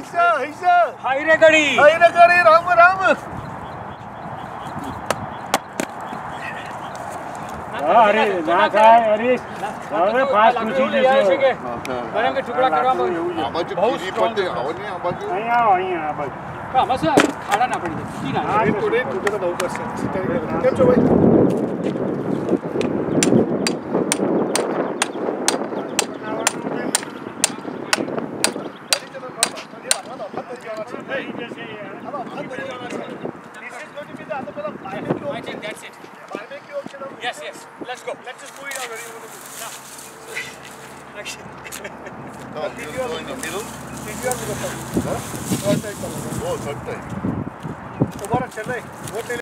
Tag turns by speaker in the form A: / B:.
A: हैरेगडी
B: राम राम
C: अरे ना काय अरे अरे फास्ट कुछ
A: છે કે ગરમ કે ટુકડા કરવા બહુ
B: આ બાજુ કીરી પડતે આવો ને આ બાજુ
C: અહીંયા આ બાજુ
A: આમાં છે ખાડા ના પડી જાય કી ના
B: થોડે તૂટે તો બહુ કરશે કેમ છો ભાઈ
A: I think that's it. Yes, let's go. Let's just move it already.
B: No, you go in the middle. Oh, third time.